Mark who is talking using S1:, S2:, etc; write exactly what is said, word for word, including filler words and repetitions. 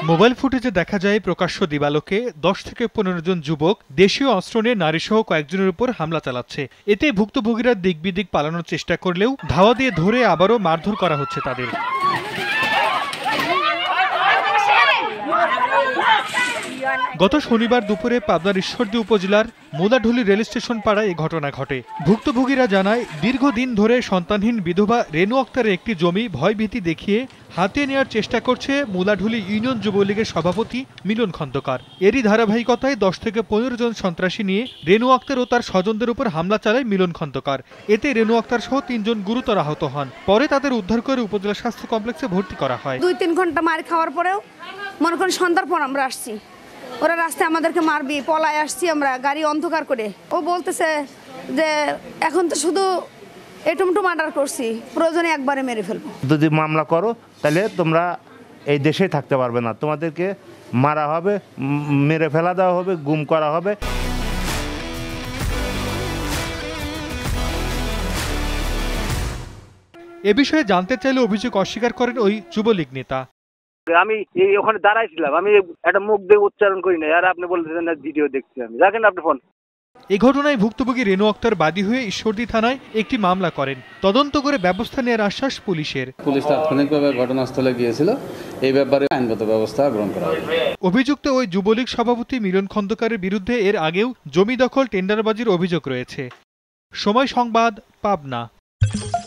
S1: Mobile ফুটেজে দেখা যায় প্রকাশ্য দিবালোকে দশ থেকে পনেরো জন যুবক দেশীয় অস্ত্র নিয়ে নারীসহ কয়েকজনের উপর হামলা চালাচ্ছে। এতে ভুক্তভোগীরা দিক বিদিক পালানোর চেষ্টা করলেও ধাওয়া দিয়ে ধরে আবারও মারধর করা হচ্ছে তাদের। গত শনিবার দুপুরে পাবনার ঈশ্বরদী উপজেলার মুলাঢুলি রেল স্টেশন পাড়ায় এই ঘটনা ঘটে। ভুক্তভোগীরা জানায়, দীর্ঘদিন ধরে সন্তানহীন বিধবা রেনু আক্তারের একটি জমি ভয়ভীতি দেখিয়ে হাতিয়ে নেওয়ার চেষ্টা করছে মুলাঢুলি ইউনিয়ন যুবলীগের সভাপতি মিলন খন্দকার। এরই ধারাবাহিকতায় দশ থেকে পনেরো জন সন্ত্রাসী নিয়ে রেনু আক্তার ও তার স্বজনদের উপর হামলা চালায় মিলন খন্দকার। এতে রেনু আক্তার সহ তিনজন গুরুতর আহত হন। পরে তাদের উদ্ধার করে উপজেলা স্বাস্থ্য কমপ্লেক্সে ভর্তি করা হয়।
S2: দুই তিন ঘন্টা মার খাওয়ার পরেও মনে করেন সন্ধ্যার পর আমরা আসছি, ওরা রাস্তায় আমাদেরকে মারবি, পলায় আসছি আমরা গাড়ি অন্ধকার করে। ও বলতেছে যে এখন তো শুধু এটুমটু মার্ডার করছি, প্রয়োজনে একবারে মেরে ফেলবো।
S3: যদি মামলা করো তাহলে তোমরা এই দেশে থাকতে পারবে না, তোমাদেরকে মারা হবে, মেরে ফেলা দেওয়া হবে, গুম করা হবে।
S1: এ বিষয়ে জানতে চাইলে অভিযোগ অস্বীকার করেন ওই যুবলীগ নেতা।
S4: আমি ওখানে দাঁড়াইছিলাম, আমি একটা মুখ দিয়ে উচ্চারণ করি না, আর আপনি বলতেছেন না ভিডিও দেখছি আমি। রাখেন আপনি ফোন।
S1: এই ঘটনায় ভুক্তভোগী রেনু আক্তার বাদী হয়ে ঈশ্বরদী থানায় একটি মামলা করেন। তদন্ত করে ব্যবস্থা নেওয়ার আশ্বাস পুলিশের।
S5: পুলিশ তাৎক্ষণিকভাবে ঘটনাস্থলে গিয়েছিল, এই ব্যাপারে আইনগত ব্যবস্থা গ্রহণ করা হবে।
S1: অভিযুক্ত ওই যুবলীগ সভাপতি মিলন খন্দকারের বিরুদ্ধে এর আগেও জমি দখল, টেন্ডারবাজির অভিযোগ রয়েছে। সময় সংবাদ, পাবনা।